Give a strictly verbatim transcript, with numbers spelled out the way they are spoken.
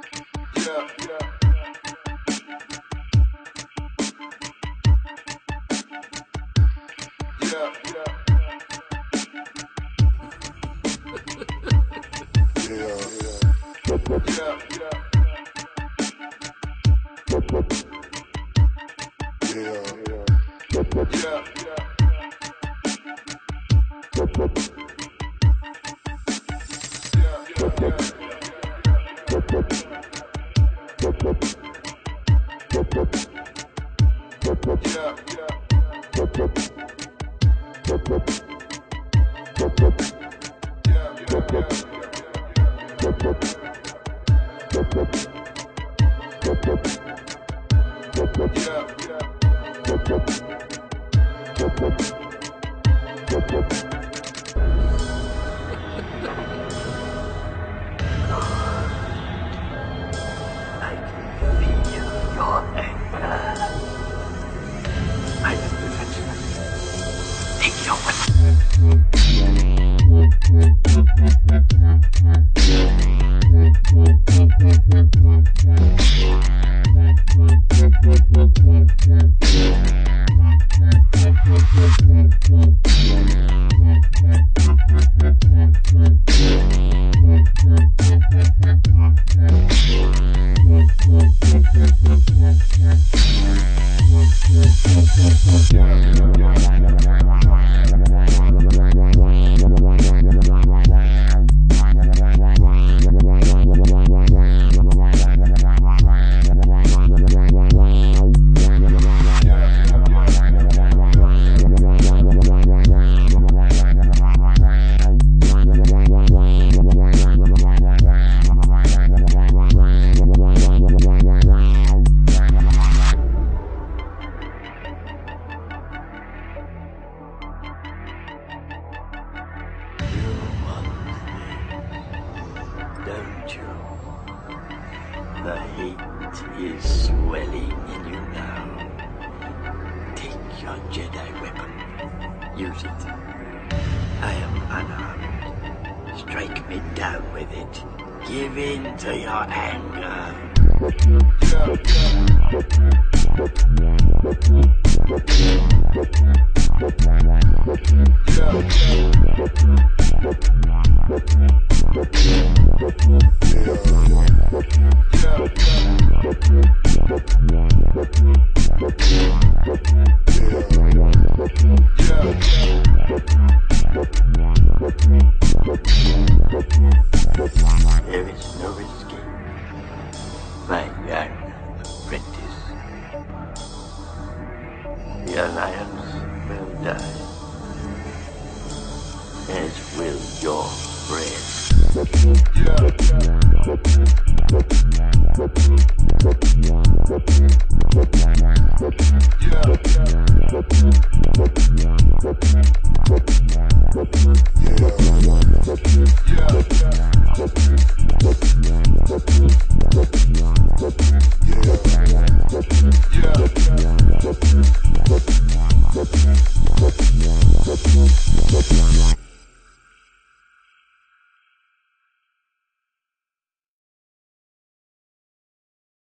Don't you? The heat is swelling in you now. Take your Jedi weapon. Use it. I am unarmed. Strike me down with it. Give in to your anger. There is no escape, my young apprentice. The Alliance will die, as will your friend.